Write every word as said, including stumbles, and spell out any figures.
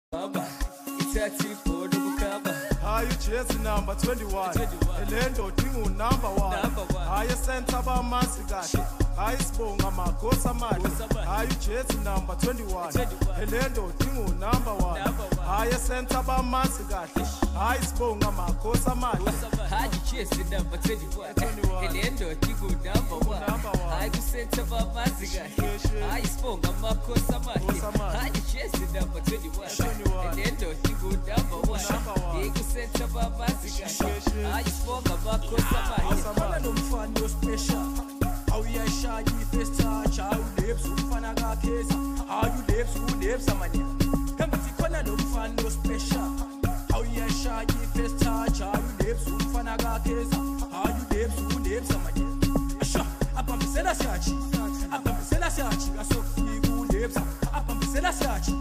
Baba, ithathi photo bukaba. Hayi ujesi number twenty-one. Elendo dingu number one. Hayi center bamazi kahle. Hayi sibonga magosa mali. Hayi ujesi number twenty-one. Elendo dingu number one. Hayi center bamazi kahle. Hayi sibonga magosa mali. Hayi ujesi number twenty-one. Elendo dingu number one. Hayi center bamazi kahle. Hayi sibonga magosa mali. Hayi ujesi number twenty-one. Elendo dingu number one. Hayi center bamazi kahle. Hayi sibonga magosa mali. Khona nomfana special. Awuyashaya i-first touch, awulips umfana kakheza. Awulips ulips amanye. Ngithi khona nomfana special. Awuyashaya i-first touch, awulips umfana kakheza. Awulips ulips amanye. Asha, abambisela siyachi. Abambisela siyachi, asokufika ulips. Abambisela siyachi.